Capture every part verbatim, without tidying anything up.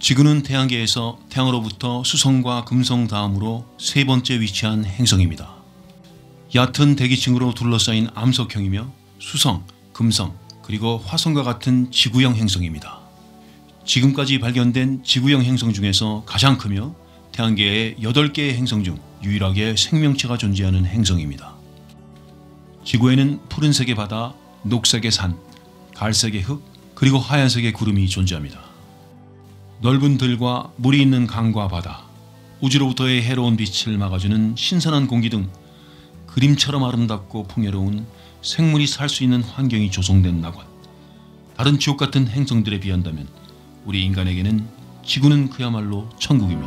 지구는 태양계에서 태양으로부터 수성과 금성 다음으로 세 번째 위치한 행성입니다. 얕은 대기층으로 둘러싸인 암석형이며 수성, 금성, 그리고 화성과 같은 지구형 행성입니다. 지금까지 발견된 지구형 행성 중에서 가장 크며 태양계의 여덟 개의 행성 중 유일하게 생명체가 존재하는 행성입니다. 지구에는 푸른색의 바다, 녹색의 산, 갈색의 흙, 그리고 하얀색의 구름이 존재합니다. 넓은 들과 물이 있는 강과 바다, 우주로부터의 해로운 빛을 막아주는 신선한 공기 등 그림처럼 아름답고 풍요로운 생물이 살 수 있는 환경이 조성된 낙원. 다른 지옥 같은 행성들에 비한다면 우리 인간에게는 지구는 그야말로 천국입니다.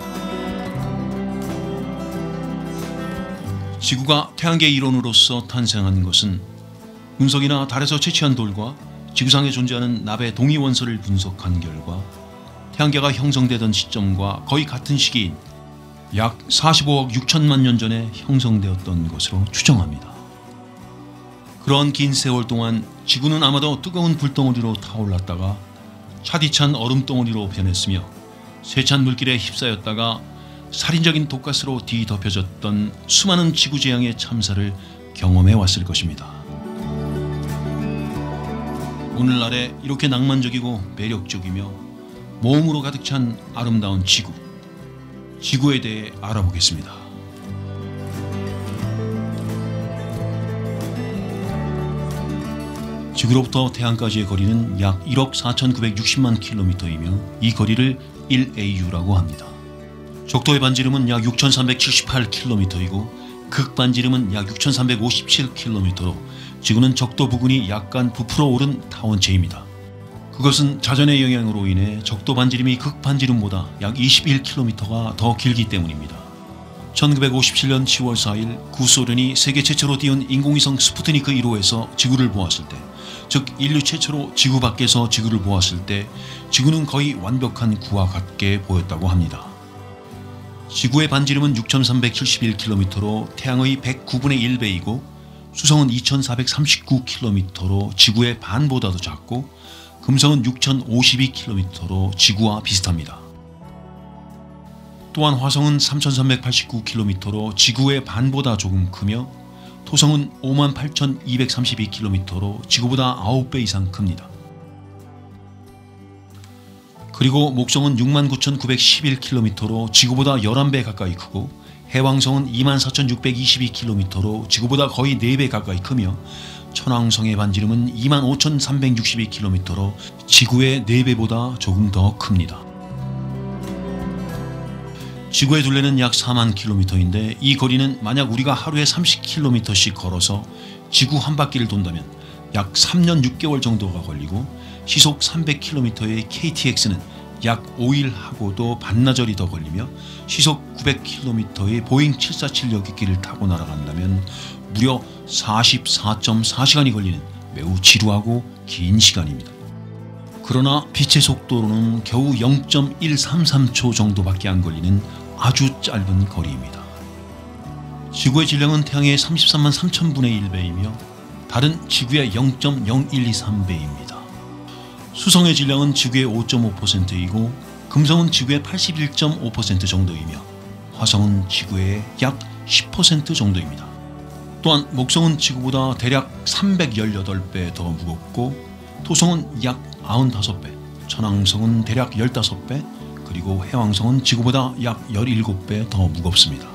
지구가 태양계 일원으로서 탄생한 것은 운석이나 달에서 채취한 돌과 지구상에 존재하는 납의 동위 원소를 분석한 결과 태양계가 형성되던 시점과 거의 같은 시기인 약 사십오억 육천만 년 전에 형성되었던 것으로 추정합니다. 그런 긴 세월 동안 지구는 아마도 뜨거운 불덩어리로 타올랐다가 차디찬 얼음덩어리로 변했으며 세찬 물길에 휩싸였다가 살인적인 독가스로 뒤덮여졌던 수많은 지구재앙의 참사를 경험해 왔을 것입니다. 오늘날에 이렇게 낭만적이고 매력적이며 모험으로 가득 찬 아름다운 지구, 지구에 대해 알아보겠습니다. 지구로부터 태양까지의 거리는 약 일억 사천구백육십만 킬로미터이며 이 거리를 일 에이유라고 합니다. 적도의 반지름은 약 육천삼백칠십팔 킬로미터이고 극반지름은 약 육천삼백오십칠 킬로미터로 지구는 적도 부근이 약간 부풀어 오른 타원체입니다. 그것은 자전의 영향으로 인해 적도 반지름이 극반지름보다 약 이십일 킬로미터가 더 길기 때문입니다. 천구백오십칠 년 시월 사일 구소련이 세계 최초로 띄운 인공위성 스푸트니크 일 호에서 지구를 보았을 때, 즉 인류 최초로 지구 밖에서 지구를 보았을 때 지구는 거의 완벽한 구와 같게 보였다고 합니다. 지구의 반지름은 육천삼백칠십일 킬로미터로 태양의 백구분의 일 배이고 수성은 이천사백삼십구 킬로미터로 지구의 반보다도 작고 금성은 육천오십이 킬로미터로 지구와 비슷합니다. 또한 화성은 삼천삼백팔십구 킬로미터로 지구의 반보다 조금 크며 토성은 오만 팔천이백삼십이 킬로미터로 지구보다 아홉 배 이상 큽니다. 그리고 목성은 육만 구천구백십일 킬로미터로 지구보다 열한 배 가까이 크고 해왕성은 이만 사천육백이십이 킬로미터로 지구보다 거의 네 배 가까이 크며 천왕성의 반지름은 이만 오천삼백육십이 킬로미터로 지구의 네 배보다 조금 더 큽니다. 지구의 둘레는 약 사만 킬로미터인데 이 거리는 만약 우리가 하루에 삼십 킬로미터씩 걸어서 지구 한 바퀴를 돈다면 약 삼 년 육 개월 정도가 걸리고 시속 삼백 킬로미터의 케이티엑스는 약 오 일 하고도 반나절이 더 걸리며 시속 구백 킬로미터의 보잉 칠사칠 여객기를 타고 날아간다면 무려 사십사 점 사 시간이 걸리는 매우 지루하고 긴 시간입니다. 그러나 빛의 속도로는 겨우 영 점 일삼삼 초 정도밖에 안 걸리는 아주 짧은 거리입니다. 지구의 질량은 태양의 삼십삼만 삼천분의 일 배이며 달은 지구의 영 점 영일이삼 배입니다. 수성의 질량은 지구의 오 점 오 퍼센트이고 금성은 지구의 팔십일 점 오 퍼센트 정도이며 화성은 지구의 약 십 퍼센트 정도입니다. 또한 목성은 지구보다 대략 삼백십팔 배 더 무겁고 토성은 약 구십오 배, 천왕성은 대략 십오 배, 그리고 해왕성은 지구보다 약 십칠 배 더 무겁습니다.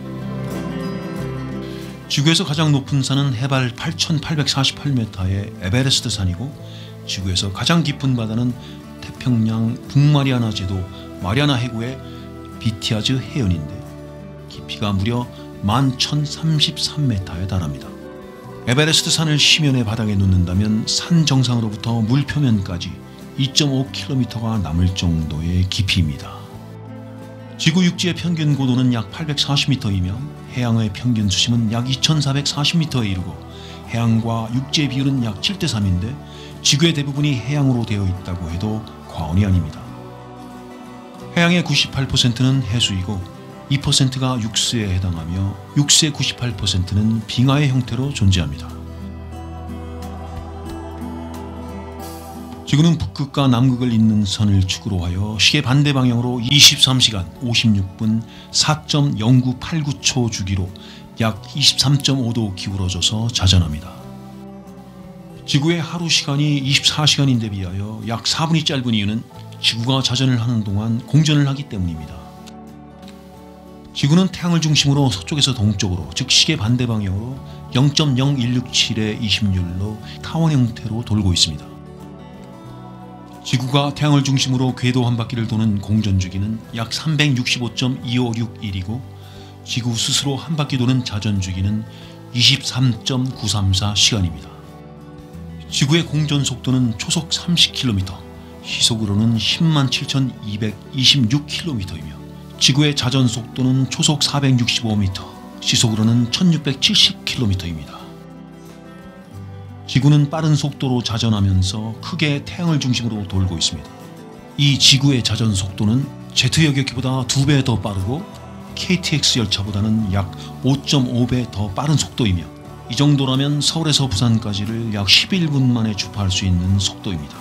지구에서 가장 높은 산은 해발 팔천팔백사십팔 미터의 에베레스트 산이고 지구에서 가장 깊은 바다는 태평양 북마리아나 제도 마리아나 해구의 비티아즈 해연인데 깊이가 무려 만 천삼십삼 미터에 달합니다. 에베레스트 산을 심연의 바닥에 놓는다면 산 정상으로부터 물 표면까지 이 점 오 킬로미터가 남을 정도의 깊이입니다. 지구 육지의 평균 고도는 약 팔백사십 미터이며 해양의 평균 수심은 약 이천사백사십 미터에 이르고 해양과 육지의 비율은 약 칠 대 삼인데 지구의 대부분이 해양으로 되어 있다고 해도 과언이 아닙니다. 해양의 구십팔 퍼센트는 해수이고 이 퍼센트가 육수에 해당하며 육수의 구십팔 퍼센트는 빙하의 형태로 존재합니다. 지구는 북극과 남극을 잇는 선을 축으로 하여 시계 반대 방향으로 이십삼 시간 오십육 분 사 점 영구팔구 초 주기로 약 이십삼 점 오 도 기울어져서 자전합니다. 지구의 하루 시간이 이십사 시간인데 비하여 약 사 분이 짧은 이유는 지구가 자전을 하는 동안 공전을 하기 때문입니다. 지구는 태양을 중심으로 서쪽에서 동쪽으로, 즉 시계 반대 방향으로 영 점 영일육칠의 이십률로 타원 형태로 돌고 있습니다. 지구가 태양을 중심으로 궤도 한 바퀴를 도는 공전 주기는 약 삼백육십오 점 이오육일이고 지구 스스로 한 바퀴 도는 자전 주기는 이십삼 점 구삼사 시간입니다. 지구의 공전 속도는 초속 삼십 킬로미터, 시속으로는 십만 칠천이백이십육 킬로미터이며 지구의 자전 속도는 초속 사백육십오 미터, 시속으로는 천육백칠십 킬로미터입니다. 지구는 빠른 속도로 자전하면서 크게 태양을 중심으로 돌고 있습니다. 이 지구의 자전 속도는 제트 여객기보다 두 배 더 빠르고 케이티엑스 열차보다는 약 오 점 오 배 더 빠른 속도이며 이 정도라면 서울에서 부산까지를 약 십일 분 만에 주파할 수 있는 속도입니다.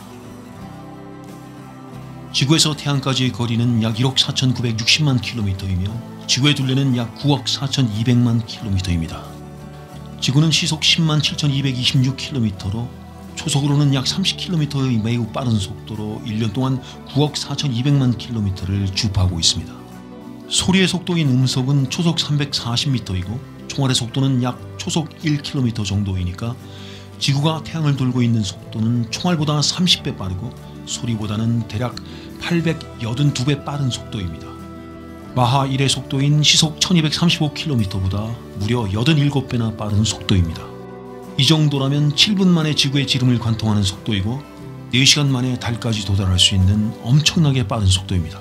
지구에서 태양까지의 거리는 약 일억 사천구백육십만 킬로미터이며 지구의 둘레는 약 구억 사천이백만 킬로미터입니다. 지구는 시속 십만 칠천이백이십육 킬로미터로 초속으로는 약 삼십 킬로미터의 매우 빠른 속도로 일 년 동안 구억 사천이백만 킬로미터를 주파하고 있습니다. 소리의 속도인 음속은 초속 삼백사십 미터이고 총알의 속도는 약 초속 일 킬로미터 정도이니까 지구가 태양을 돌고 있는 속도는 총알보다 삼십 배 빠르고 소리보다는 대략 팔백팔십이 배 빠른 속도입니다. 마하 일의 속도인 시속 천이백삼십오 킬로미터보다 무려 팔십칠 배나 빠른 속도입니다. 이 정도라면 칠 분 만에 지구의 지름을 관통하는 속도이고 네 시간 만에 달까지 도달할 수 있는 엄청나게 빠른 속도입니다.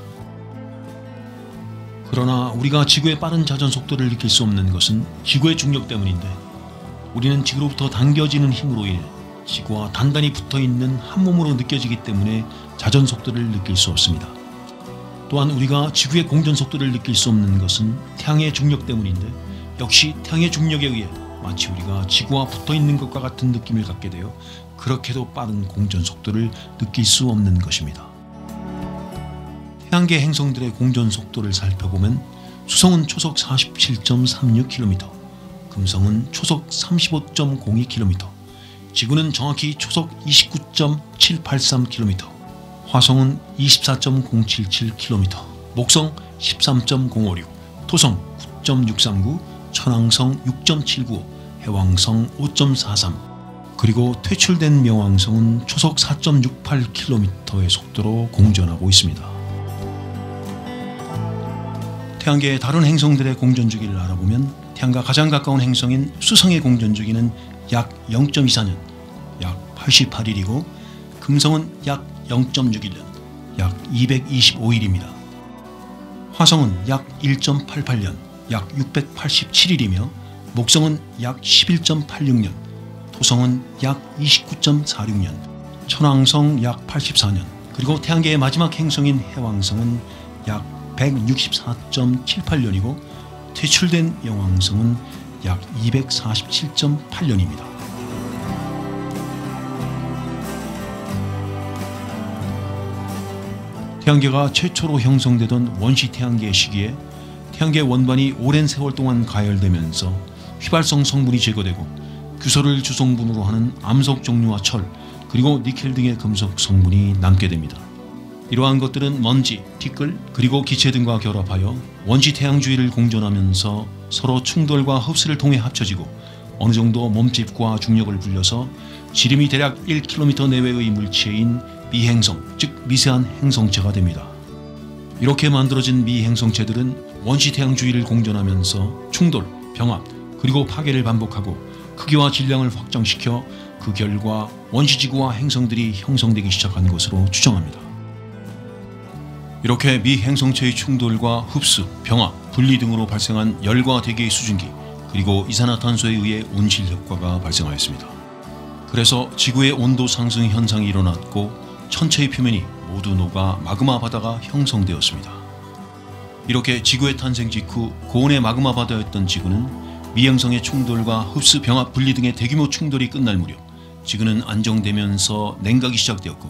그러나 우리가 지구의 빠른 자전 속도를 느낄 수 없는 것은 지구의 중력 때문인데 우리는 지구로부터 당겨지는 힘으로 인해 지구와 단단히 붙어있는 한 몸으로 느껴지기 때문에 자전 속도를 느낄 수 없습니다. 또한 우리가 지구의 공전 속도를 느낄 수 없는 것은 태양의 중력 때문인데 역시 태양의 중력에 의해 마치 우리가 지구와 붙어있는 것과 같은 느낌을 갖게 되어 그렇게도 빠른 공전 속도를 느낄 수 없는 것입니다. 태양계 행성들의 공전 속도를 살펴보면 수성은 초속 사십칠 점 삼육 킬로미터, 금성은 초속 삼십오 점 공이 킬로미터, 지구는 정확히 초속 이십구 점 칠팔삼 킬로미터, 화성은 이십사 점 공칠칠 킬로미터, 목성 십삼 점 공오육, 토성 구 점 육삼구, 천왕성 육 점 칠구오, 해왕성 오 점 사삼, 그리고 퇴출된 명왕성은 초속 사 점 육팔 킬로미터의 속도로 공전하고 있습니다. 태양계의 다른 행성들의 공전 주기를 알아보면 태양과 가장 가까운 행성인 수성의 공전 주기는 약 영 점 이사 년, 약 팔십팔 일이고 금성은 약 영 점 육일 년, 약 이백이십오 일입니다. 화성은 약 일 점 팔팔 년, 약 육백팔십칠 일이며 목성은 약 십일 점 팔육 년, 토성은 약 이십구 점 사육 년, 천왕성 약 팔십사 년, 그리고 태양계의 마지막 행성인 해왕성은 약 백육십사 점 칠팔 년이고 퇴출된 명왕성은 약 이백사십칠 점 팔 년입니다. 태양계가 최초로 형성되던 원시 태양계 시기에 태양계 원반이 오랜 세월 동안 가열되면서 휘발성 성분이 제거되고 규소를 주성분으로 하는 암석 종류와 철, 그리고 니켈 등의 금속 성분이 남게 됩니다. 이러한 것들은 먼지, 티끌, 그리고 기체 등과 결합하여 원시 태양 주위를 공전하면서 서로 충돌과 흡수를 통해 합쳐지고 어느 정도 몸집과 중력을 불려서 지름이 대략 일 킬로미터 내외의 물체인 미행성, 즉 미세한 행성체가 됩니다. 이렇게 만들어진 미행성체들은 원시 태양 주위를 공전하면서 충돌, 병합, 그리고 파괴를 반복하고 크기와 질량을 확장시켜 그 결과 원시지구와 행성들이 형성되기 시작한 것으로 추정합니다. 이렇게 미행성체의 충돌과 흡수, 병합, 분리 등으로 발생한 열과 대기의 수증기, 그리고 이산화탄소에 의해 온실 효과가 발생하였습니다. 그래서 지구의 온도 상승 현상이 일어났고 천체의 표면이 모두 녹아 마그마 바다가 형성되었습니다. 이렇게 지구의 탄생 직후 고온의 마그마 바다였던 지구는 미행성의 충돌과 흡수, 병합, 분리 등의 대규모 충돌이 끝날 무렵 지구는 안정되면서 냉각이 시작되었고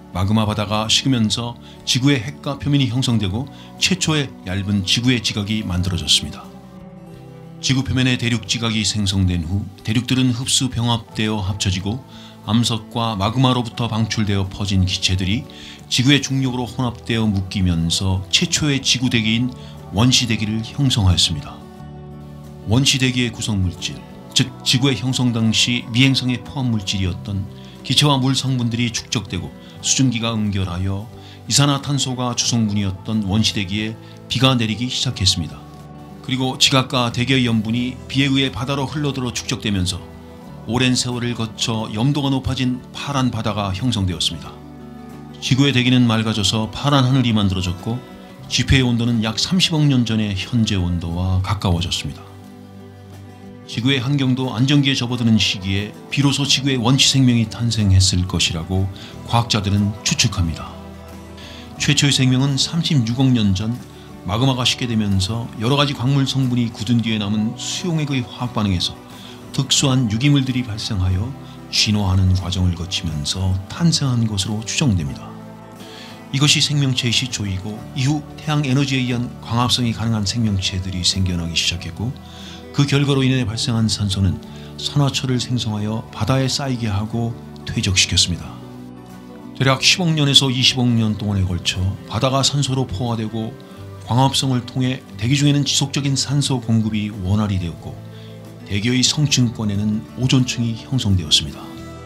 마그마 바다가 식으면서 지구의 핵과 표면이 형성되고 최초의 얇은 지구의 지각이 만들어졌습니다. 지구 표면에 대륙 지각이 생성된 후 대륙들은 흡수 병합되어 합쳐지고 암석과 마그마로부터 방출되어 퍼진 기체들이 지구의 중력으로 혼합되어 묶이면서 최초의 지구 대기인 원시 대기를 형성하였습니다. 원시 대기의 구성 물질, 즉 지구의 형성 당시 미행성의 포함 물질이었던 기체와 물 성분들이 축적되고 수증기가 응결하여 이산화탄소가 주성분이었던 원시 대기에 비가 내리기 시작했습니다. 그리고 지각과 대기의 염분이 비에 의해 바다로 흘러들어 축적되면서 오랜 세월을 거쳐 염도가 높아진 파란 바다가 형성되었습니다. 지구의 대기는 맑아져서 파란 하늘이 만들어졌고 지표의 온도는 약 삼십억 년 전의 현재 온도와 가까워졌습니다. 지구의 환경도 안정기에 접어드는 시기에 비로소 지구의 원시 생명이 탄생했을 것이라고 과학자들은 추측합니다. 최초의 생명은 삼십육억 년 전 마그마가 식게 되면서 여러가지 광물 성분이 굳은 뒤에 남은 수용액의 화학 반응에서 특수한 유기물들이 발생하여 진화하는 과정을 거치면서 탄생한 것으로 추정됩니다. 이것이 생명체의 시초이고 이후 태양 에너지에 의한 광합성이 가능한 생명체들이 생겨나기 시작했고 그 결과로 인해 발생한 산소는 산화철을 생성하여 바다에 쌓이게 하고 퇴적시켰습니다. 대략 십억 년에서 이십억 년 동안에 걸쳐 바다가 산소로 포화되고 광합성을 통해 대기 중에는 지속적인 산소 공급이 원활히 되었고 대기의 성층권에는 오존층이 형성되었습니다.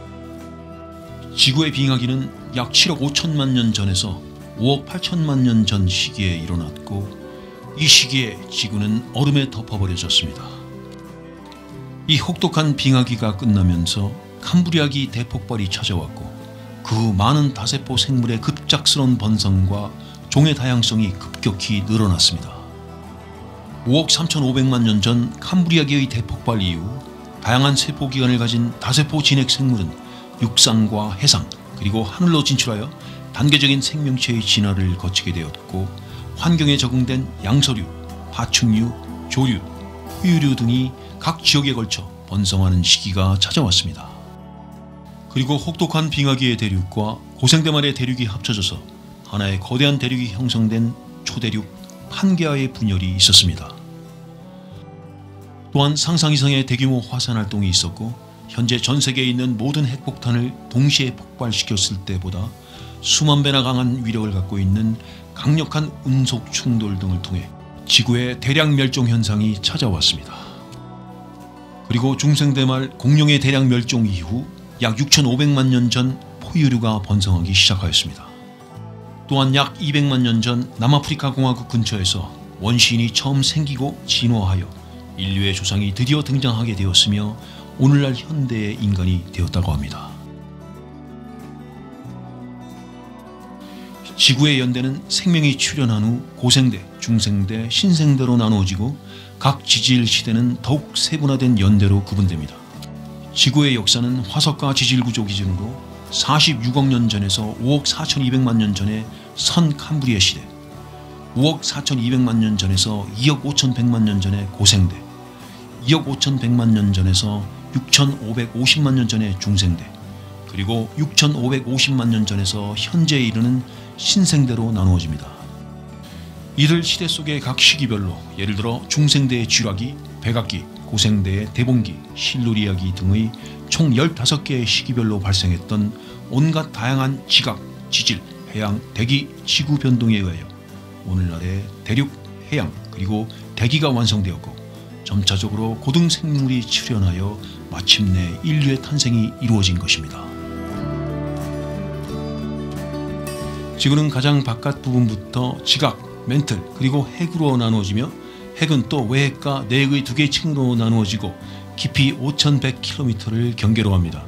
지구의 빙하기는 약 칠억 오천만 년 전에서 오억 팔천만 년 전 시기에 일어났고 이 시기에 지구는 얼음에 덮어버려졌습니다. 이 혹독한 빙하기가 끝나면서 캄브리아기 대폭발이 찾아왔고 그 후 많은 다세포 생물의 급작스러운 번성과 종의 다양성이 급격히 늘어났습니다. 오억 삼천오백만 년 전 캄브리아기의 대폭발 이후 다양한 세포기관을 가진 다세포 진핵 생물은 육상과 해상 그리고 하늘로 진출하여 단계적인 생명체의 진화를 거치게 되었고 환경에 적응된 양서류, 파충류, 조류, 포유류 등이 각 지역에 걸쳐 번성하는 시기가 찾아왔습니다. 그리고 혹독한 빙하기의 대륙과 고생대만의 대륙이 합쳐져서 하나의 거대한 대륙이 형성된 초대륙 판게아의 분열이 있었습니다. 또한 상상 이상의 대규모 화산 활동이 있었고 현재 전 세계에 있는 모든 핵폭탄을 동시에 폭발시켰을 때보다 수만 배나 강한 위력을 갖고 있는 강력한 운석 충돌 등을 통해 지구의 대량 멸종 현상이 찾아왔습니다. 그리고 중생대말 공룡의 대량 멸종 이후 약 육천오백만 년 전 포유류가 번성하기 시작하였습니다. 또한 약 이백만 년 전 남아프리카 공화국 근처에서 원시인이 처음 생기고 진화하여 인류의 조상이 드디어 등장하게 되었으며 오늘날 현대의 인간이 되었다고 합니다. 지구의 연대는 생명이 출현한 후 고생대, 중생대, 신생대로 나누어지고 각 지질 시대는 더욱 세분화된 연대로 구분됩니다. 지구의 역사는 화석과 지질구조 기준으로 사십육억 년 전에서 오억 사천이백만 년 전의 선 캄브리아 시대, 오억 사천이백만 년 전에서 이억 오천백만 년 전의 고생대, 이억 오천백만 년 전에서 육천오백오십만 년 전의 중생대, 그리고 육천오백오십만 년 전에서 현재에 이르는 신생대로 나누어집니다. 이들 시대 속의 각 시기별로 예를 들어 중생대의 쥐락기, 백악기, 고생대의 대봉기, 실루리아기 등의 총 열다섯 개의 시기별로 발생했던 온갖 다양한 지각, 지질, 해양, 대기, 지구 변동에 의하여 오늘날의 대륙, 해양, 그리고 대기가 완성되었고 점차적으로 고등 생물이 출현하여 마침내 인류의 탄생이 이루어진 것입니다. 지구는 가장 바깥 부분부터 지각, 멘틀, 그리고 핵으로 나누어지며 핵은 또 외핵과 내핵의 두 개의 층으로 나누어지고 깊이 오천백 킬로미터를 경계로 합니다.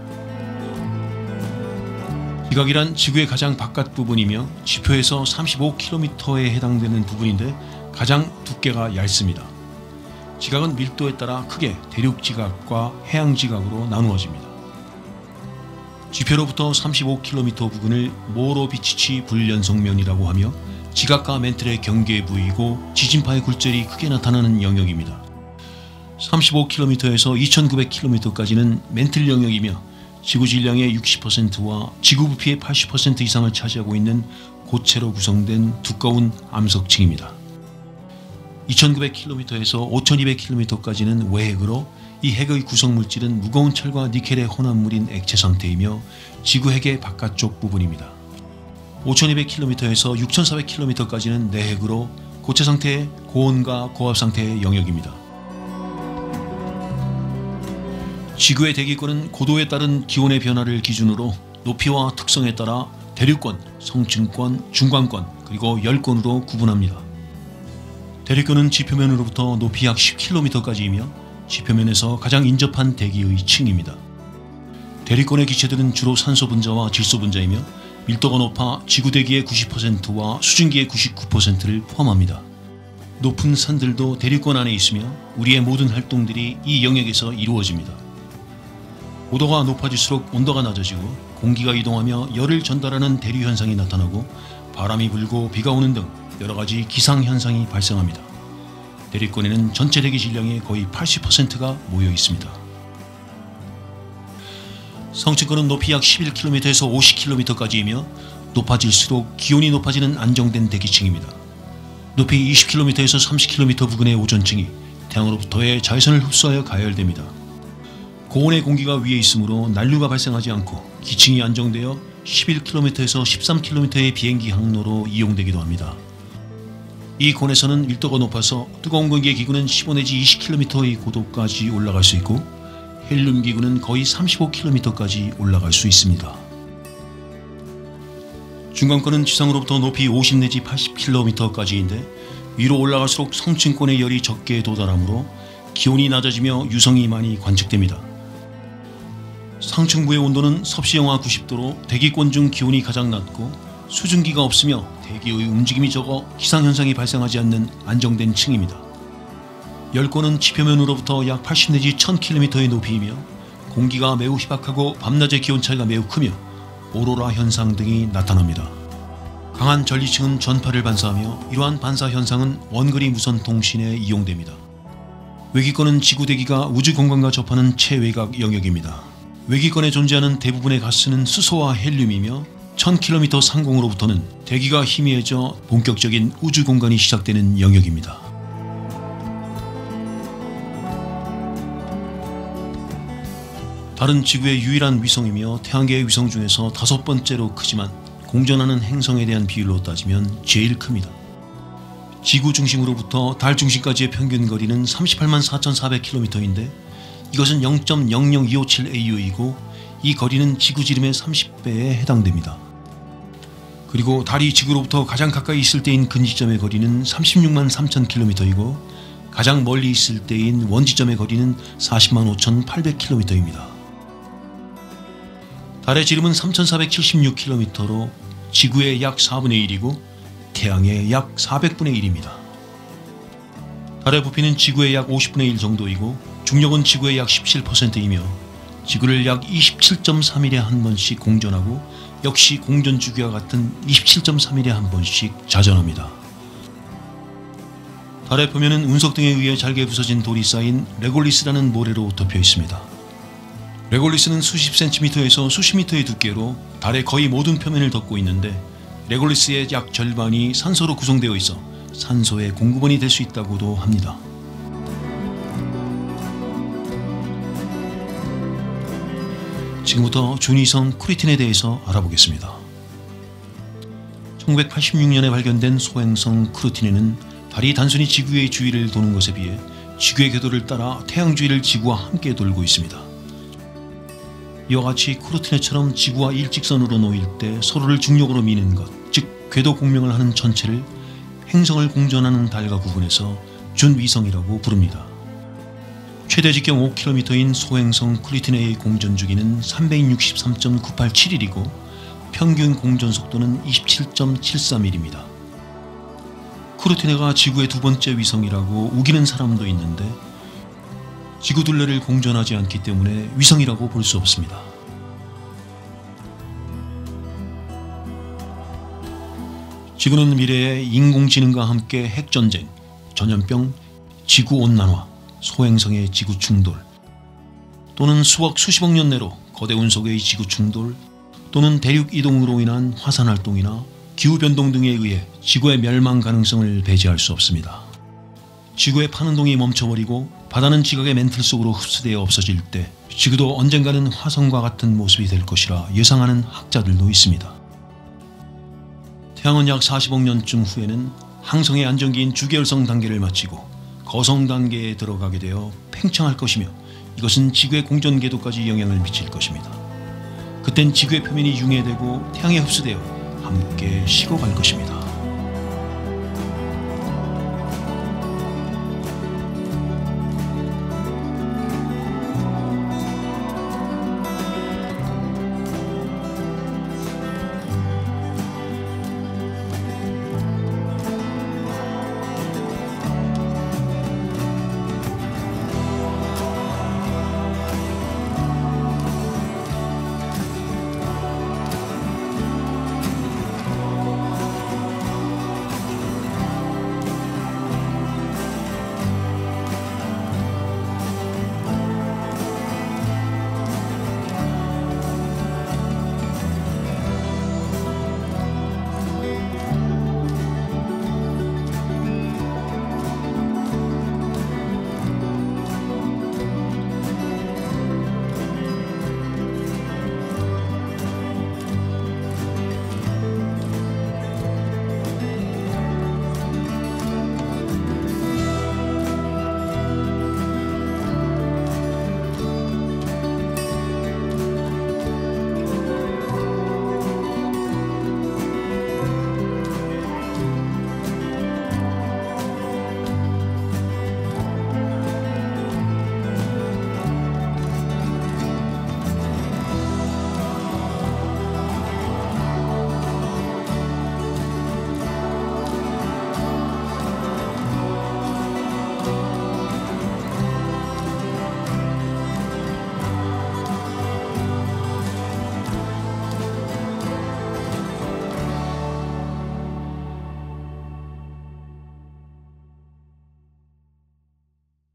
지각이란 지구의 가장 바깥 부분이며 지표에서 삼십오 킬로미터에 해당되는 부분인데 가장 두께가 얇습니다. 지각은 밀도에 따라 크게 대륙 지각과 해양 지각으로 나누어집니다. 지표로부터 삼십오 킬로미터 부근을 모로비치치 불연성면이라고 하며 지각과 멘틀의 경계 부위이고 지진파의 굴절이 크게 나타나는 영역입니다. 삼십오 킬로미터에서 이천구백 킬로미터까지는 멘틀 영역이며 지구 질량의 육십 퍼센트와 지구 부피의 팔십 퍼센트 이상을 차지하고 있는 고체로 구성된 두꺼운 암석층입니다. 이천구백 킬로미터에서 오천이백 킬로미터까지는 외핵으로 이 핵의 구성물질은 무거운 철과 니켈의 혼합물인 액체 상태이며 지구 핵의 바깥쪽 부분입니다. 오천이백 킬로미터에서 육천사백 킬로미터까지는 내핵으로 고체 상태의 고온과 고압 상태의 영역입니다. 지구의 대기권은 고도에 따른 기온의 변화를 기준으로 높이와 특성에 따라 대륙권, 성층권, 중간권, 그리고 열권으로 구분합니다. 대륙권은 지표면으로부터 높이 약 십 킬로미터까지이며 지표면에서 가장 인접한 대기의 층입니다. 대륙권의 기체들은 주로 산소 분자와 질소 분자이며 밀도가 높아 지구 대기의 구십 퍼센트와 수증기의 구십구 퍼센트를 포함합니다. 높은 산들도 대륙권 안에 있으며 우리의 모든 활동들이 이 영역에서 이루어집니다. 고도가 높아질수록 온도가 낮아지고 공기가 이동하며 열을 전달하는 대류 현상이 나타나고 바람이 불고 비가 오는 등 여러가지 기상 현상이 발생합니다. 대륙권에는 전체 대기 질량의 거의 팔십 퍼센트가 모여 있습니다. 성층권은 높이 약 십일 킬로미터에서 오십 킬로미터까지이며 높아질수록 기온이 높아지는 안정된 대기층입니다. 높이 이십 킬로미터에서 삼십 킬로미터 부근의 오존층이 태양으로부터의 자외선을 흡수하여 가열됩니다. 고온의 공기가 위에 있으므로 난류가 발생하지 않고 기층이 안정되어 십일 킬로미터에서 십삼 킬로미터의 비행기 항로로 이용되기도 합니다. 이 고온에서는 밀도가 높아서 뜨거운 공기의 기구는 십오 내지 이십 킬로미터의 고도까지 올라갈 수 있고 헬륨 기구는 거의 삼십오 킬로미터까지 올라갈 수 있습니다. 중간권은 지상으로부터 높이 오십 내지 팔십 킬로미터까지인데 위로 올라갈수록 성층권의 열이 적게 도달하므로 기온이 낮아지며 유성이 많이 관측됩니다. 상층부의 온도는 섭씨 영하 구십 도로 대기권 중 기온이 가장 낮고 수증기가 없으며 대기의 움직임이 적어 기상현상이 발생하지 않는 안정된 층입니다. 열권은 지표면으로부터 약 팔십 내지 천 킬로미터의 높이이며 공기가 매우 희박하고 밤낮의 기온 차이가 매우 크며 오로라 현상 등이 나타납니다. 강한 전리층은 전파를 반사하며 이러한 반사 현상은 원거리 무선 통신에 이용됩니다. 외기권은 지구 대기가 우주 공간과 접하는 최외곽 영역입니다. 외기권에 존재하는 대부분의 가스는 수소와 헬륨이며 천 킬로미터 상공으로부터는 대기가 희미해져 본격적인 우주 공간이 시작되는 영역입니다. 달은 지구의 유일한 위성이며 태양계의 위성 중에서 다섯 번째로 크지만 공전하는 행성에 대한 비율로 따지면 제일 큽니다. 지구 중심으로부터 달 중심까지의 평균 거리는 삼십팔만 사천사백 킬로미터인데 이것은 영 점 영영이오칠 에이유이고 이 거리는 지구 지름의 삼십 배에 해당됩니다. 그리고 달이 지구로부터 가장 가까이 있을 때인 근지점의 거리는 삼십육만 삼천 킬로미터이고 가장 멀리 있을 때인 원지점의 거리는 사십만 오천팔백 킬로미터입니다. 달의 지름은 삼천사백칠십육 킬로미터로 지구의 약 사분의 일이고 태양의 약 사백분의 일입니다. 달의 부피는 지구의 약 오십분의 일 정도이고 중력은 지구의 약 십칠 퍼센트이며 지구를 약 이십칠 점 삼 일에 한 번씩 공전하고 역시 공전 주기와 같은 이십칠 점 삼 일에 한 번씩 자전합니다. 달의 표면은 운석 등에 의해 잘게 부서진 돌이 쌓인 레골리스라는 모래로 덮여 있습니다. 레골리스는 수십 센티미터에서 수십 미터의 두께로 달의 거의 모든 표면을 덮고 있는데 레골리스의 약 절반이 산소로 구성되어 있어 산소의 공급원이 될 수 있다고도 합니다. 지금부터 준위성 크리틴에 대해서 알아보겠습니다. 천구백팔십육 년에 발견된 소행성 크루틴에는 달이 단순히 지구의 주위를 도는 것에 비해 지구의 궤도를 따라 태양 주위를 지구와 함께 돌고 있습니다. 이와 같이 크루틴에처럼 지구와 일직선으로 놓일 때 서로를 중력으로 미는 것, 즉 궤도 공명을 하는 전체를 행성을 공전하는 달과 구분해서 준위성이라고 부릅니다. 최대 직경 오 킬로미터인 소행성 크루틴의 공전 주기는 삼백육십삼 점 구팔칠 일이고 평균 공전 속도는 이십칠 점 칠삼 일입니다. 크루틴해가 지구의 두 번째 위성이라고 우기는 사람도 있는데 지구 둘레를 공전하지 않기 때문에 위성이라고 볼 수 없습니다. 지구는 미래에 인공지능과 함께 핵전쟁, 전염병, 지구온난화, 소행성의 지구 충돌 또는 수억 수십억 년 내로 거대 운석의 지구 충돌 또는 대륙 이동으로 인한 화산 활동이나 기후변동 등에 의해 지구의 멸망 가능성을 배제할 수 없습니다. 지구의 파운동이 멈춰버리고 바다는 지각의 멘틀 속으로 흡수되어 없어질 때 지구도 언젠가는 화성과 같은 모습이 될 것이라 예상하는 학자들도 있습니다. 태양은 약 사십억 년쯤 후에는 항성의 안정기인 주계열성 단계를 마치고 거성 단계에 들어가게 되어 팽창할 것이며 이것은 지구의 공전 궤도까지 영향을 미칠 것입니다. 그땐 지구의 표면이 융해되고 태양에 흡수되어 함께 식어갈 것입니다.